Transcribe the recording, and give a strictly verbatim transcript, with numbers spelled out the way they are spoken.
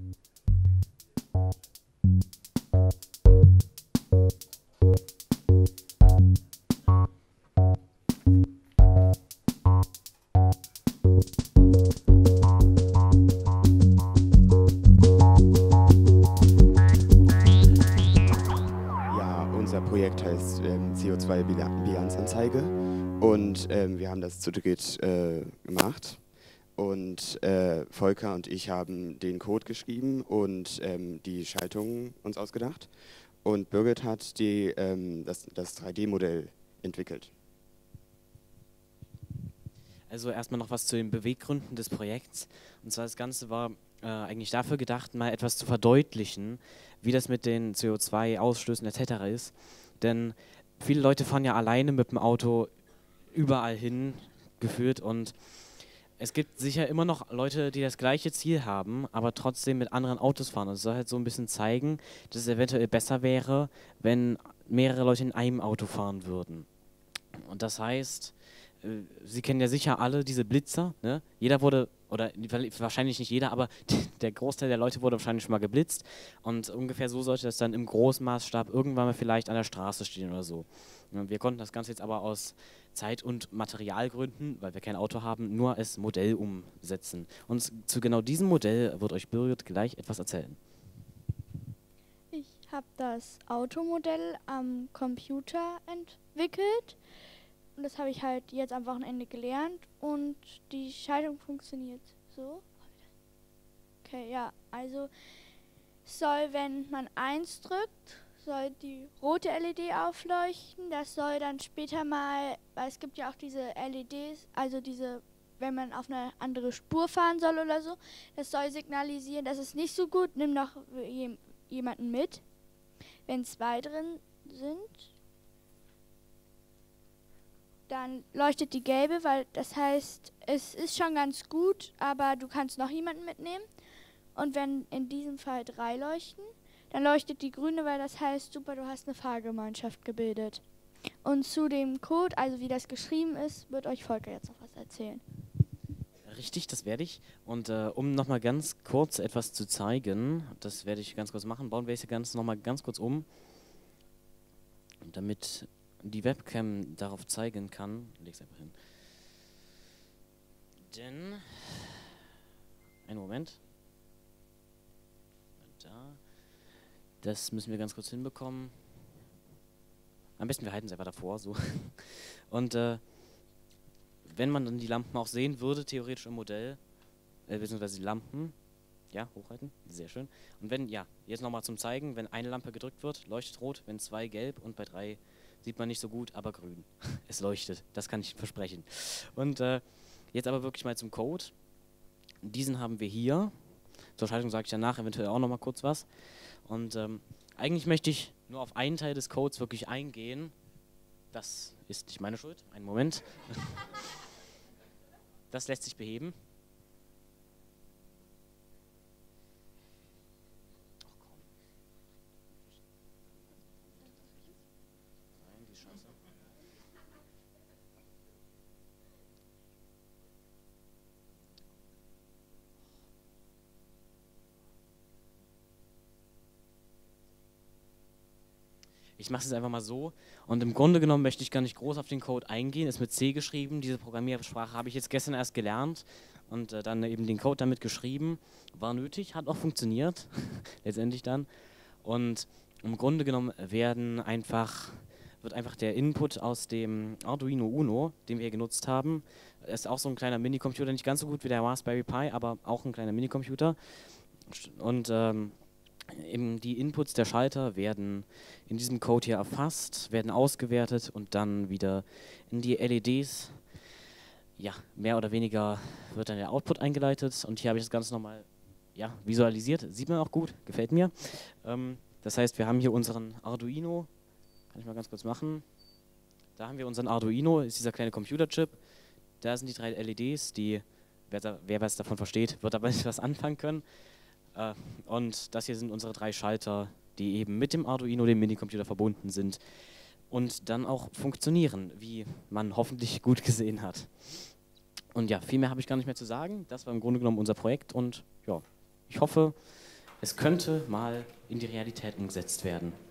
Unser Projekt heißt ähm, C O zwei Bilanzanzeige und ähm, wir haben das zu dritt äh, gemacht. Und äh, Volker und ich haben den Code geschrieben und ähm, die Schaltungen uns ausgedacht. Und Birgit hat die, ähm, das, das drei D-Modell entwickelt. Also erstmal noch was zu den Beweggründen des Projekts. Und zwar das Ganze war äh, eigentlich dafür gedacht, mal etwas zu verdeutlichen, wie das mit den C O zwei Ausstößen et cetera ist. Denn viele Leute fahren ja alleine mit dem Auto überall hin gefühlt und es gibt sicher immer noch Leute, die das gleiche Ziel haben, aber trotzdem mit anderen Autos fahren. Und es soll halt so ein bisschen zeigen, dass es eventuell besser wäre, wenn mehrere Leute in einem Auto fahren würden. Und das heißt, Sie kennen ja sicher alle diese Blitzer, ne? Jeder wurde, oder wahrscheinlich nicht jeder, aber der Großteil der Leute wurde wahrscheinlich schon mal geblitzt. Und ungefähr so sollte das dann im Großmaßstab irgendwann mal vielleicht an der Straße stehen oder so. Wir konnten das Ganze jetzt aber aus Zeit- und Materialgründen, weil wir kein Auto haben, nur als Modell umsetzen. Und zu genau diesem Modell wird euch Birgit gleich etwas erzählen. Ich habe das Automodell am Computer entwickelt. Und das habe ich halt jetzt am Wochenende gelernt und die Schaltung funktioniert so. Okay, ja, also soll, wenn man eins drückt, soll die rote L E D aufleuchten. Das soll dann später mal, weil es gibt ja auch diese L E Ds, also diese, wenn man auf eine andere Spur fahren soll oder so, das soll signalisieren, das ist nicht so gut, nimm noch jemanden mit. Wenn zwei drin sind, dann leuchtet die gelbe, weil das heißt, es ist schon ganz gut, aber du kannst noch jemanden mitnehmen. Und wenn in diesem Fall drei leuchten, dann leuchtet die grüne, weil das heißt, super, du hast eine Fahrgemeinschaft gebildet. Und zu dem Code, also wie das geschrieben ist, wird euch Volker jetzt noch was erzählen. Richtig, das werde ich. Und äh, um nochmal ganz kurz etwas zu zeigen, das werde ich ganz kurz machen, bauen wir das Ganze nochmal ganz kurz um, damit die Webcam darauf zeigen kann. Leg's einfach hin. Denn, einen Moment. Da. Das müssen wir ganz kurz hinbekommen. Am besten wir halten es einfach davor, so. Und äh, wenn man dann die Lampen auch sehen würde, theoretisch im Modell, äh, beziehungsweise die Lampen, ja, hochhalten, sehr schön. Und wenn, ja, jetzt nochmal zum Zeigen, wenn eine Lampe gedrückt wird, leuchtet rot, wenn zwei gelb und bei drei sieht man nicht so gut, aber grün. Es leuchtet, das kann ich versprechen. Und äh, jetzt aber wirklich mal zum Code. Diesen haben wir hier. Zur Schaltung sage ich danach eventuell auch nochmal kurz was. Und ähm, eigentlich möchte ich nur auf einen Teil des Codes wirklich eingehen. Das ist nicht meine Schuld. Einen Moment. Das lässt sich beheben. Ich mache es jetzt einfach mal so und im Grunde genommen möchte ich gar nicht groß auf den Code eingehen, ist mit C geschrieben, diese Programmiersprache habe ich jetzt gestern erst gelernt und äh, dann eben den Code damit geschrieben, war nötig, hat auch funktioniert, letztendlich dann und im Grunde genommen werden einfach, wird einfach der Input aus dem Arduino Uno, den wir genutzt haben, ist auch so ein kleiner Minicomputer, nicht ganz so gut wie der Raspberry Pi, aber auch ein kleiner Minicomputer und ähm, eben die Inputs der Schalter werden in diesem Code hier erfasst, werden ausgewertet und dann wieder in die L E Ds, ja, mehr oder weniger wird dann der Output eingeleitet und hier habe ich das Ganze nochmal ja, visualisiert, sieht man auch gut, gefällt mir. Ähm, das heißt, wir haben hier unseren Arduino, kann ich mal ganz kurz machen, da haben wir unseren Arduino, ist dieser kleine Computerchip, da sind die drei L E Ds, die, wer, wer was davon versteht, wird aber nicht was anfangen können. Und das hier sind unsere drei Schalter, die eben mit dem Arduino, dem Minicomputer, verbunden sind und dann auch funktionieren, wie man hoffentlich gut gesehen hat. Und ja, viel mehr habe ich gar nicht mehr zu sagen. Das war im Grunde genommen unser Projekt und ja, ich hoffe, es könnte mal in die Realität umgesetzt werden.